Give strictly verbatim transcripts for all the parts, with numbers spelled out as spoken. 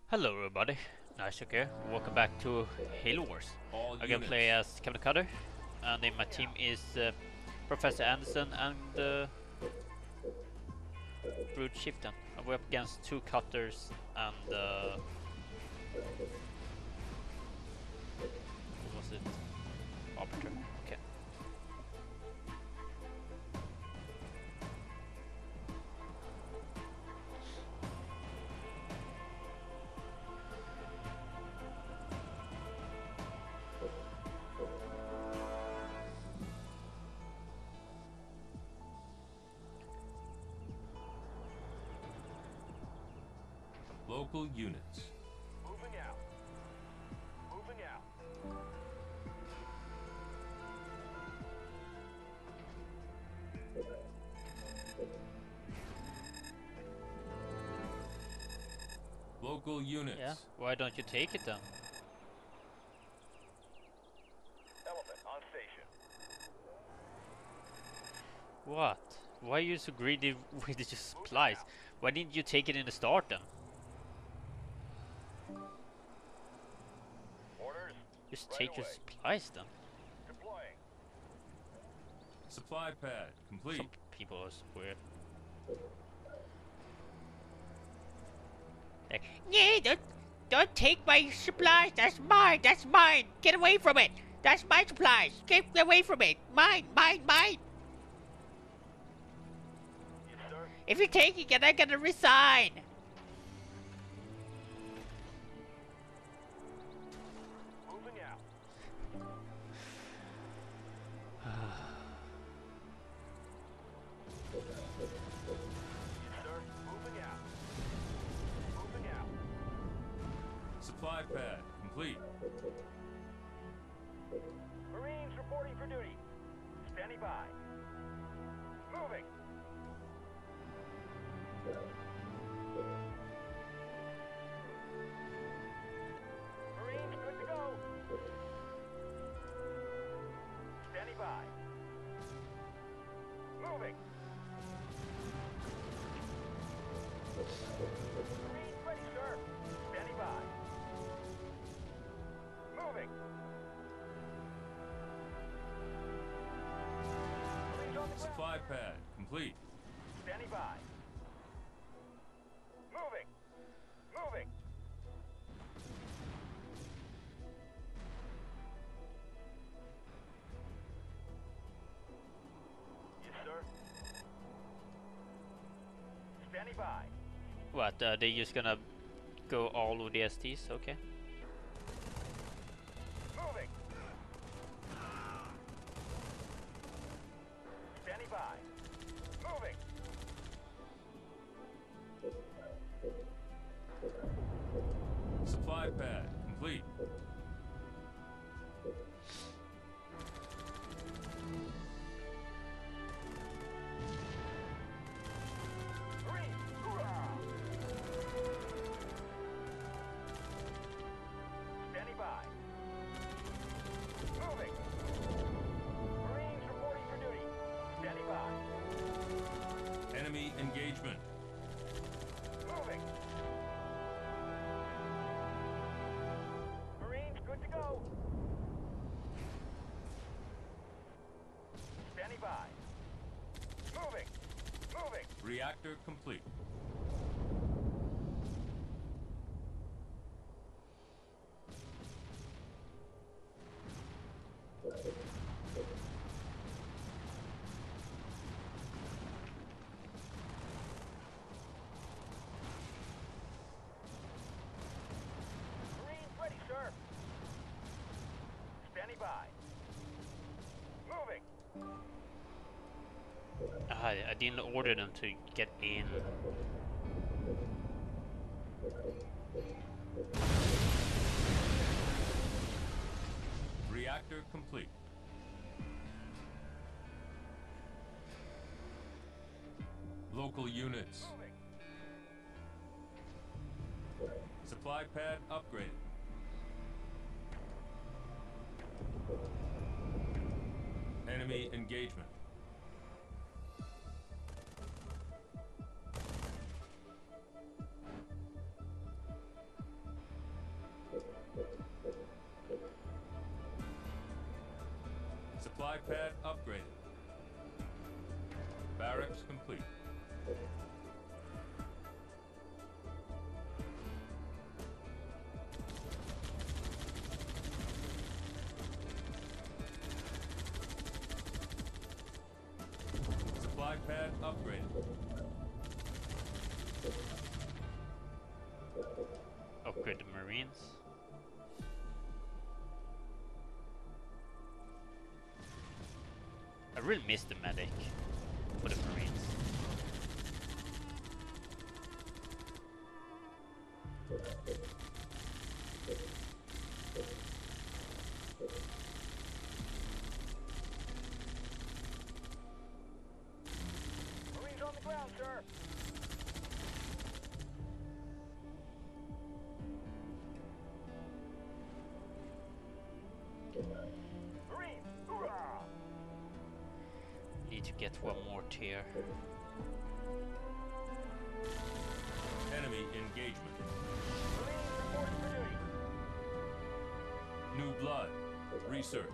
Hello everybody, nice to here. Welcome back to Halo Wars. All I'm gonna play units. as Captain Cutter, and in my team is uh, Professor Anderson and uh, Brute Shifton. And we're up against two Cutters and uh, what was it? Arbiter. Okay. Local units. Moving out. Moving out. Local units. Yeah. Why don't you take it then? Element on station. What? Why are you so greedy with your supplies? Why didn't you take it in the start then? Orders. Just Right take your away. supplies then. Deploying. Supply pad complete. Some people are so weird. Like, yeah, don't, don't take my supplies. That's mine. That's mine. Get away from it. That's my supplies. Get away from it. Mine, mine, mine. Yes, sir. If you're taking it, I'm gonna resign. Moving out. Yes, sir. Moving out. Moving out. Supply pad complete. Marines reporting for duty. Standing by. Moving. Marines good to go. Standing by. Moving. Marines ready, sir. Standing by. Moving. Marines on the ground. Supply pad complete. Standing by. Moving. Moving. Yes, sir. Standing by. What? Uh, they just gonna go all with the S Ts? Okay. Moving. Standing by. Moving. Supply pad complete. Marine. Hoorah! Standing by. Moving. Marines reporting for duty. Standing by. Enemy engagement. Moving. Marines good to go. Standing by. Moving. Moving. Reactor complete. Marines ready, sir. Standing by. Moving. I, I didn't order them to get in. Reactor complete. Local units. Moving. Supply pad upgraded. Enemy engagement. Supply pad upgraded. Barracks complete. Supply pad upgraded. Upgrade the Marines. I really miss the medic for the Marines. Marines on the ground, sir. Marines, hoorah! Need to get one more tier. Enemy engagement. Marines reporting for duty. New blood. Research.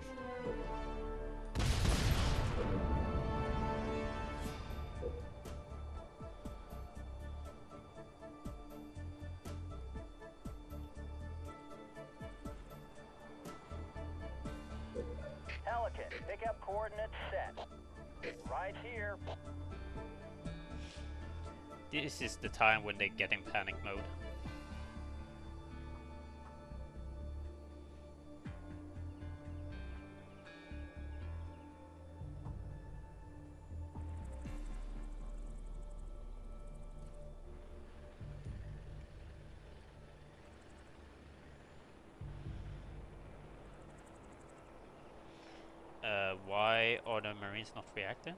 Pelican, pick up coordinates set. Right here. This is the time when they get in panic mode. Uh, why are the Marines not reacting?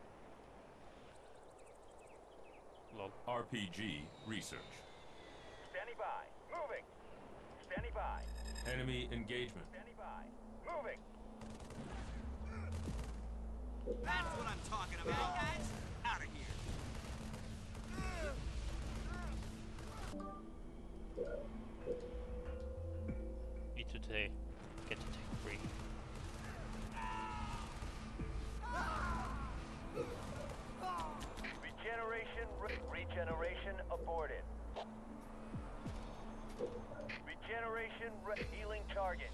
Lol. R P G research. Standing by. Moving. Standing by. Enemy engagement. Standing by. Moving. That's what I'm talking about, guys. Out of here. Need to take, get to take three. Regeneration, re regeneration aborted. Regeneration, re healing targets.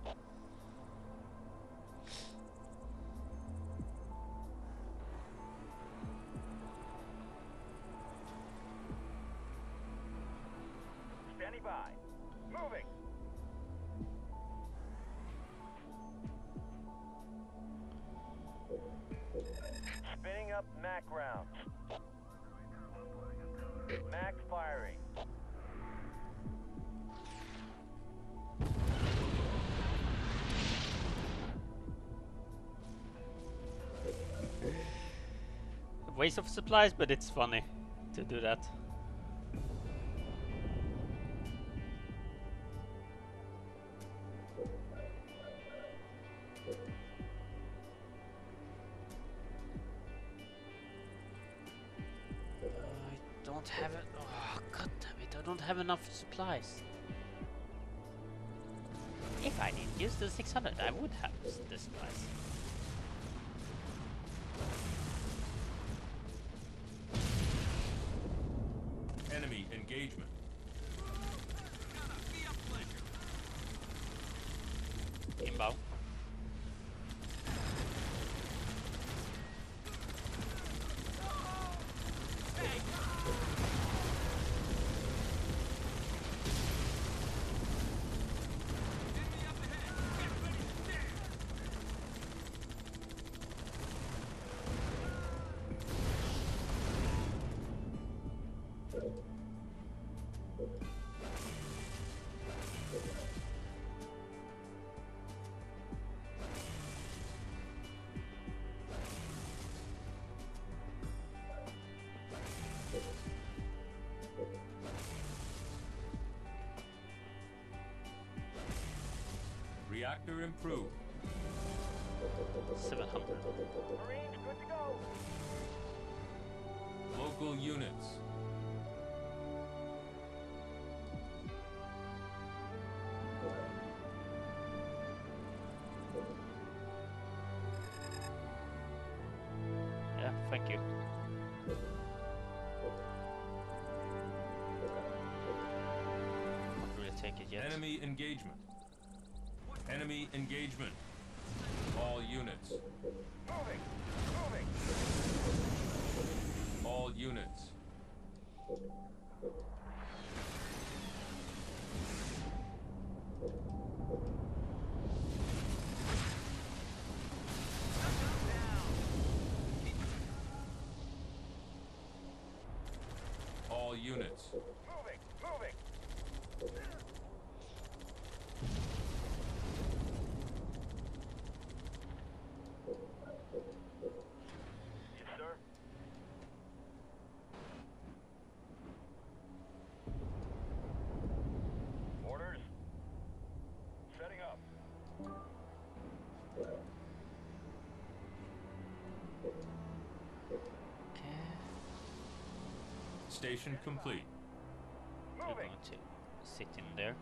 Standing by. Moving. Spinning up Mac rounds. Mac firing. Waste of supplies, but it's funny to do that. I don't have it. Oh, god damn it! I don't have enough supplies. If I didn't use the six hundred, I would have the supplies. Enemy engagement. Gonna be a pleasure. Inbound. Enemy up ahead. Get ready to stand. Reactor improved. seven hundred. Marines, good to go. Local units. take it yet. Enemy engagement. Enemy engagement. All units. Moving! Moving! All units. All units. Moving! Moving! Yes, sir. Orders. Setting up. Okay. Station complete. We're Moving! going to sit in there.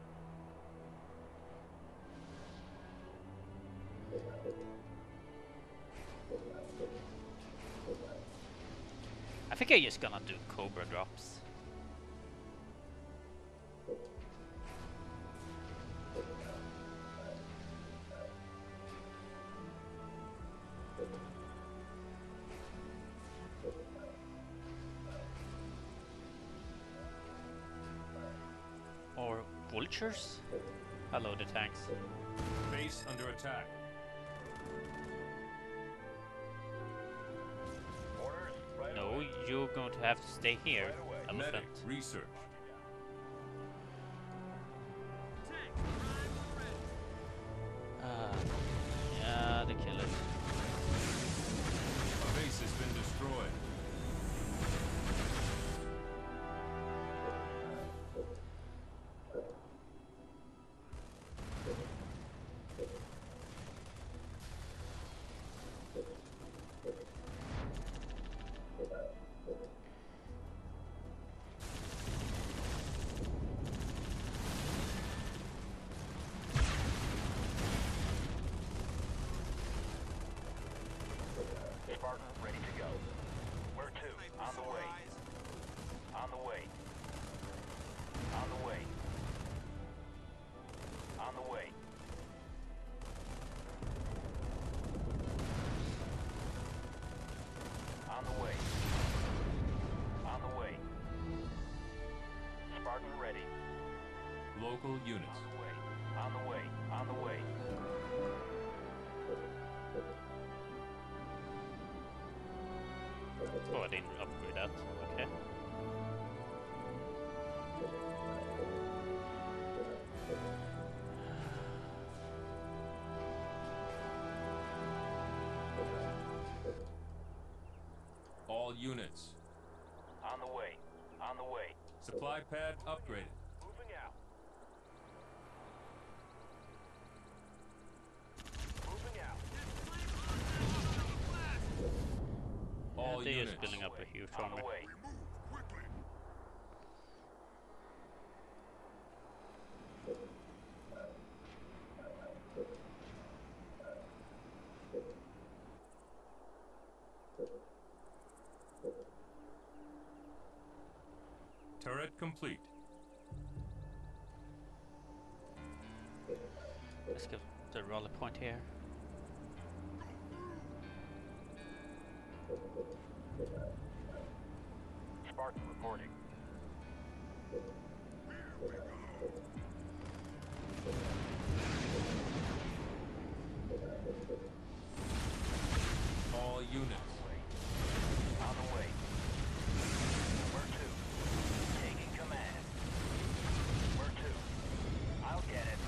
I think I'm just gonna do Cobra drops. Or vultures? Hello, the tanks. Base under attack. Orders. Right No, away. you're going to have to stay here, Right away. elephant. Medic research. Tank, prime ready. Ah, yeah, the killers. A base has been destroyed. Spartan ready to go. Where to? On the way. On the way. On the way. On the way. On the way. On the way. Spartan ready. Local units. On the way. On the way. On the way. Oh, I didn't upgrade that. Okay. All units. On the way. On the way. Supply pad upgraded. Moving out. Moving out. All They're units. just building up a huge On army. the way. Turret complete. Let's get the rally point here. Spartan reporting. All units. On the way. Where to? Taking command. Where to? I'll get it.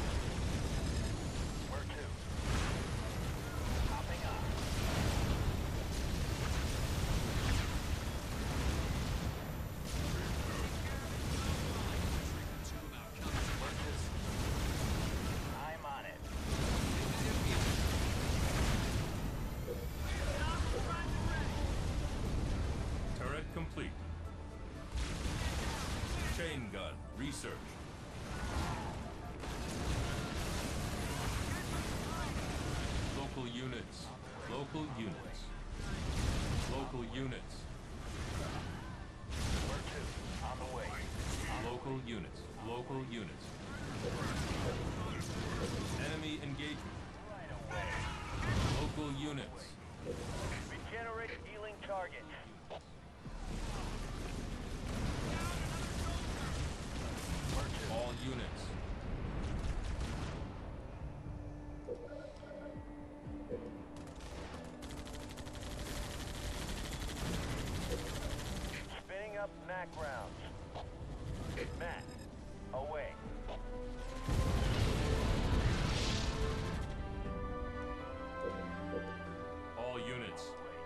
Where to? Hopping on. Where to? I'm on it. Turret complete. Chain gun research. Local units. Local units. Local units. Where to? On the way. Local units. Local Local units. Enemy engagement. Local units. Regenerate healing target. All units. Spinning up Mac rounds. Mac, away. All units.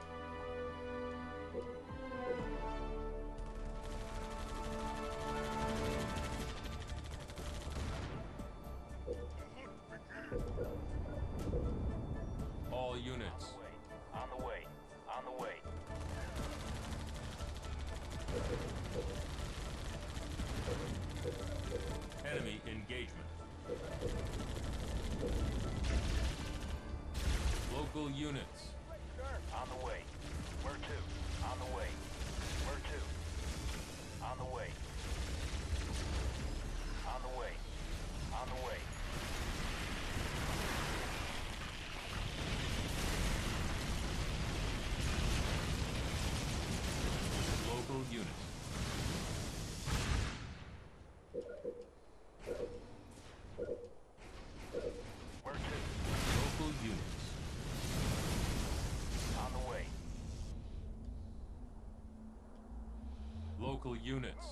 All units. On the way. On the way. Enemy engagement. Local units. On the way. Where to? On the way. Where to? On the way. On the way. On the way. Local units. Where to? Local units. On the way. Local units.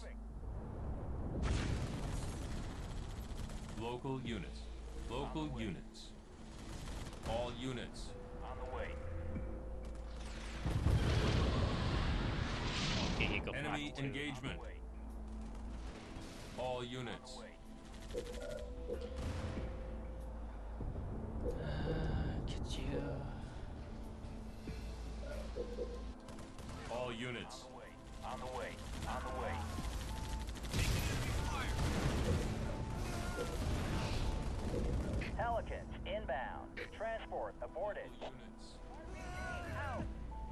Local units. Local units. All units. On the way. Okay, he got Enemy back to- engagement. Way. All units. Way. Could you? All units. On the way. On the way. Pelicans inbound. Transport aborted. Local units. Out.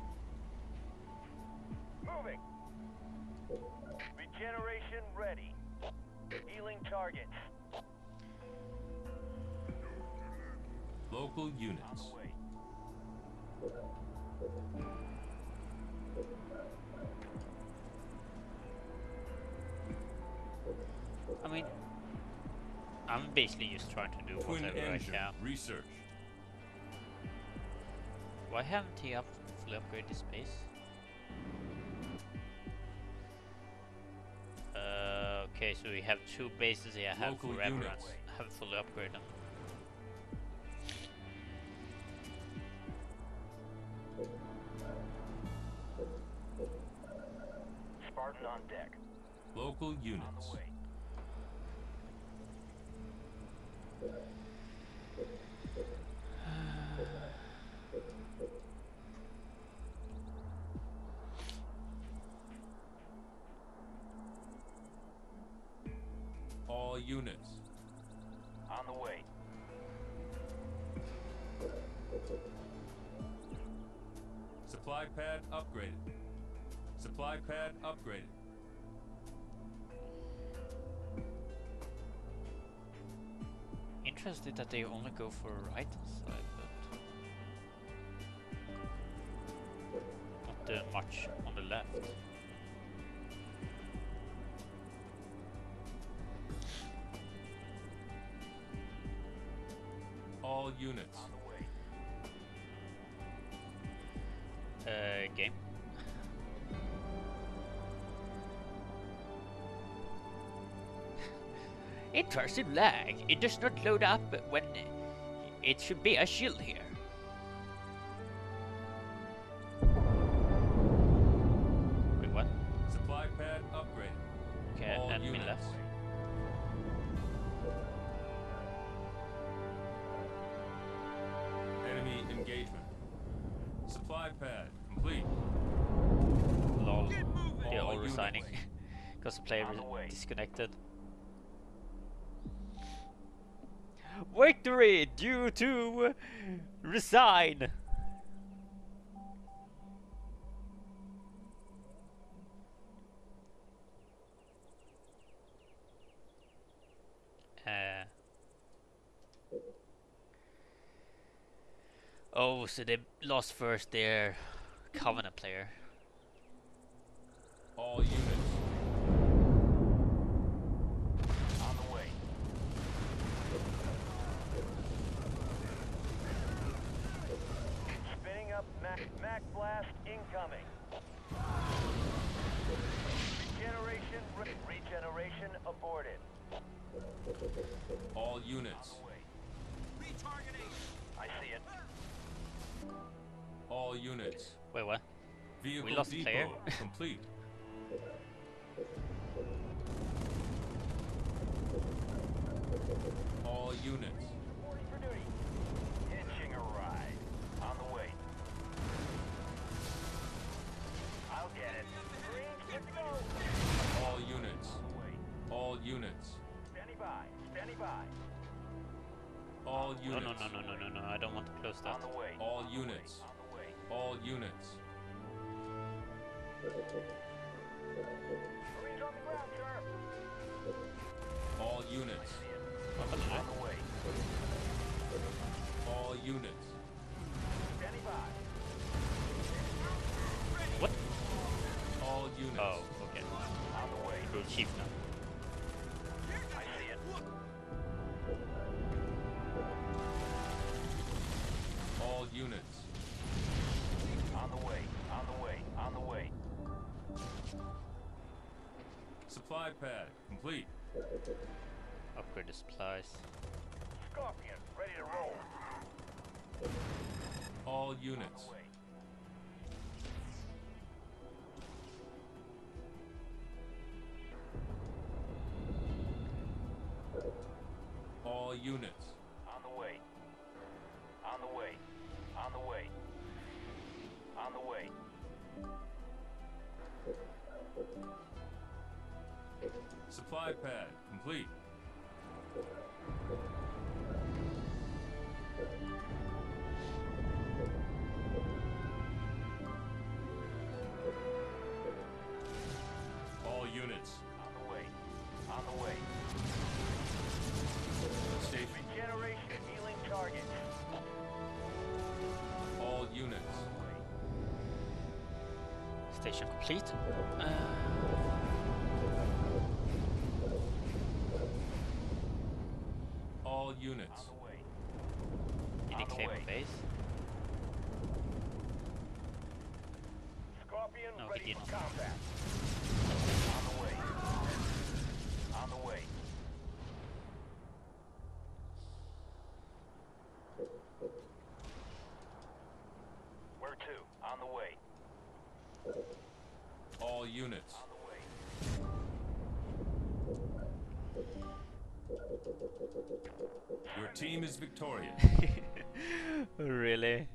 Moving. Regeneration ready. Healing targets. Local On units. the way. I mean, I'm basically just trying to do Twin whatever I engine can. research. Why haven't he up fully upgraded his base? Uh, okay, so we have two bases here. I have Local forever and units. have fully upgraded them. Spartan on deck. Local On units. the way. All units. On the way. Supply pad upgraded. Supply pad upgraded. Interested that they only go for right side, but not uh, much on the left. All units. On the way. Uh, game. Interesting lag. It does not load up when it should be a shield here. Wait, what? Supply pad upgraded. Okay, All enemy units. left. Enemy engagement. Supply pad complete. Lol. Get moving! They're all All units. resigning because the player On the way. disconnected. Victory due to resign. Uh, oh, so they lost first their Covenant player. All units. On the way. Spinning up Mac, Mac blast incoming. Regeneration, re regeneration aborted. All units. On the way. Retargeting. I see it. All units. Wait, what? Vehicle lost a depot player. complete. All units. Reporting for duty. Hitching a ride. On the way. I'll get it. Marines, good to go. All units. On the way. All units. Standing by. Standing by. All No, units. no, no, no, no, no, no. I don't want to close that. On the way. All On the units. way. On the way. All units. Marines on the ground, sir. All units. What happened On there? the way. All units. Standing by. What? All units. Oh, okay. On the way. Crew chief now. I see it. All units. On the way. On the way. On the way. Supply pad complete. Upgrade the supplies. Scorpion, ready to roll. All On units. the way. All units. On the way. On the way. On the way. On the way. Supply pad complete. All units. On the way. On the way. Station. Regeneration healing target. All units. On the way. Station complete. Uh, All units. On the way. did On he the claim way. a base? Scorpion No, he ready didn't. for combat. On the way. On the way. Where to? On the way. All units. On the way. Your team is victorious. Really?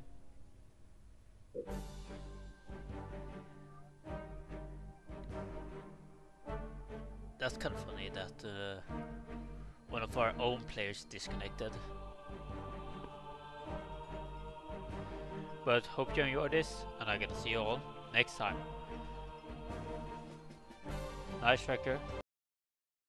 That's kind of funny that uh, one of our own players disconnected. But hope you enjoyed this, and I'm gonna see you all next time. Nice tracker.